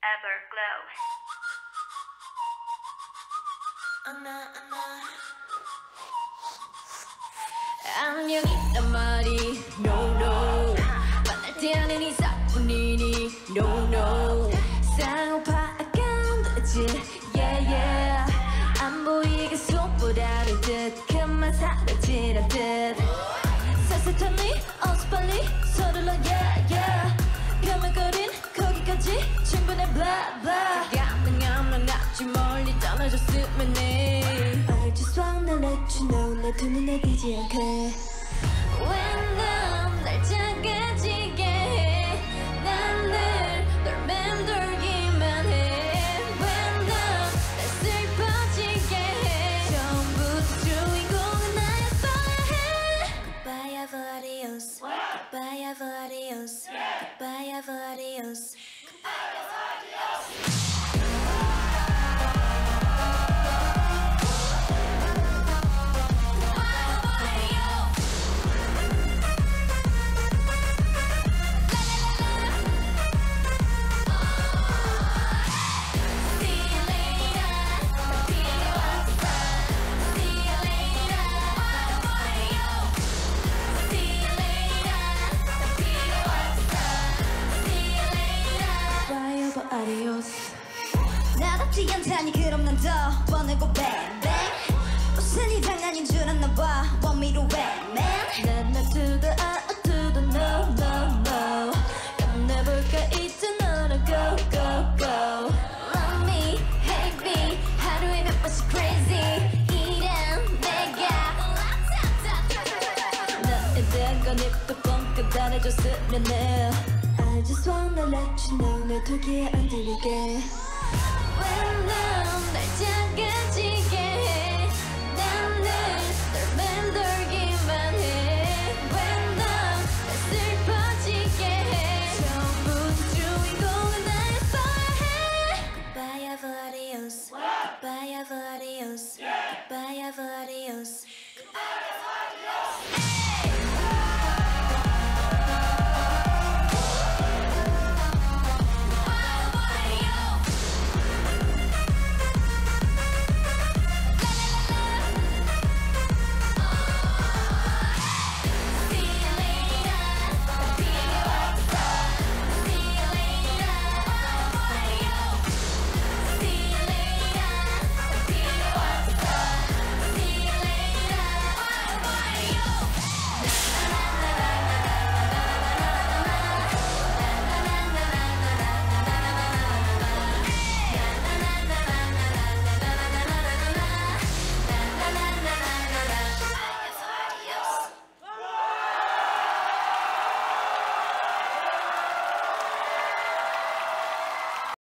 Everglow. 안녕이란 말이 no no 만날 때는 이사뿐이니 no no 쌍욕파 아까운듯이 yeah yeah 안 보이게 손보라는 듯 그만 사라지란 듯 살살하니 어서 빨리 서둘러 yeah yeah 벼물거린 거기까지 충분해 blah blah 가능하면 아주 멀리 떠나줬으면 해 I just wanna let you know 내 두 눈에 띄지 않게 When 날 작아지게 해 난 늘 널 맴돌기만 해 When 날 슬퍼지게 해 처음부터 주인공은 나였어야 해 Goodbye adios Goodbye adios Goodbye adios 나답지 않다니 그럼 난 더 뻔하고 bang bang 무슨 이 장난인 줄 아나 봐 Want me to win man 난 not to the to the no no no 끝내볼까 이제 너를 go go go Love me, hate me 하루에 몇 번씩 crazy 이런 내가 너에 대한 건 입도 뻥끗 안 해줬으면 해 I just wanna let you know 내 토끼에 안 들리게